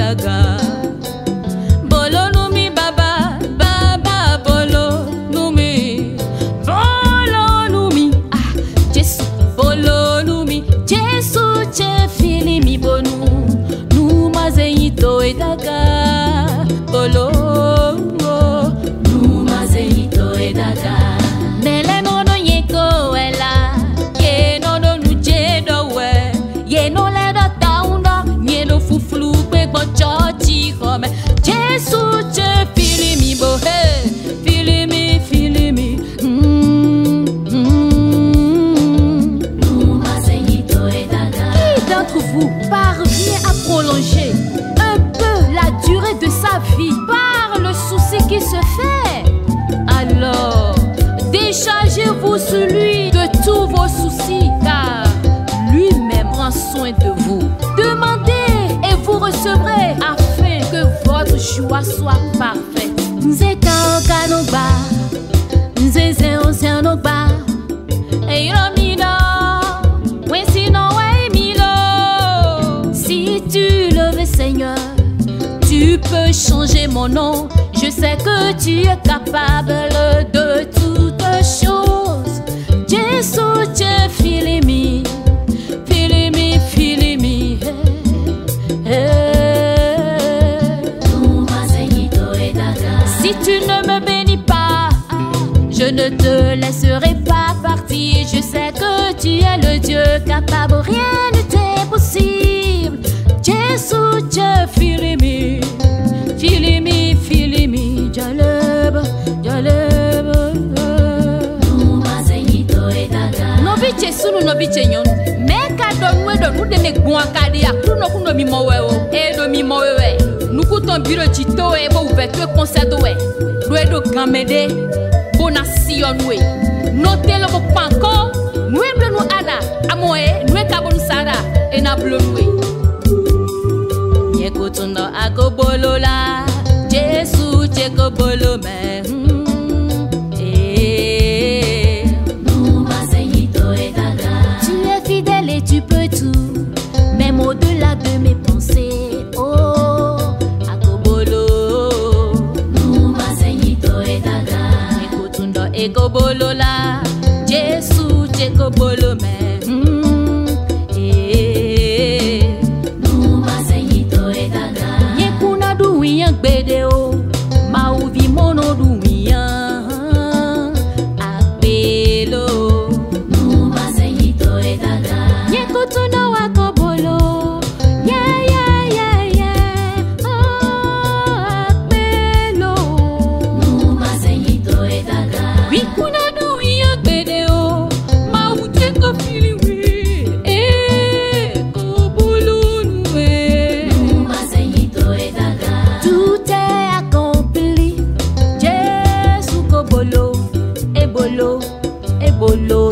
daga. Bolo numi baba, baba bolo numi. Bolo numi, ah, Jesu bolo numi. Jesu che fili mi bonu. Numa zeito e daga. Bolo, numa zeito e daga. Mele nono yeko ela. Ye nono nuje do we. Ye no le da taunda. Ye no fuflu pe bochochi home. Jesu che fili mi bo he. Fili mi, fili mi. Numa zeito e daga. Qui d'entre vous parvient à prolonger un peu la durée de sa vie par le souci qui se fait? Alors, déchargez-vous sur lui de tous vos soucis, car lui-même prend soin de vous. Demandez et vous recevrez, afin que votre joie soit parfaite. Si tu le veux, Seigneur, tu peux changer mon nom. Je sais que tu es capable de toutes choses. Jésus, tu fili mi, fili mi, fili mi. Si tu ne me bénis pas, je ne te laisserai pas partir. Je sais que tu es le Dieu capable, rien n'est impossible. Jésus, tu fili mi. Fili mi, fili mi, jaleba, jaleba. Nobi Jesu no nobi chenyon. Meka donwe do nude me guankadi ya kuno kuno mi mowewo. Do mi mowewe. Nukuton biro chito e bo uvetwe concert we. Do gamede bonation we. Notelo bo panko. Nueble nu ana amoe nue kabon sara e na blonwe. Yekutundo akobolola. Jesu chekobolo me. Tu es fidèle et tu peux tout, même au-delà de mes pensées. Oh, akobolo. Yekutundo ekobolola. Jesu chekobolo me. Bedeo, ma uvi mono dumian apelo. Numa zeito e daga. Yekutundo wakobolo. Yeah, yeah, yeah, yeah. Oh, apelo. Numa zeito e daga. Wikuna dumian bedeo, ma uvi kofili we. Ebolo, ebolo.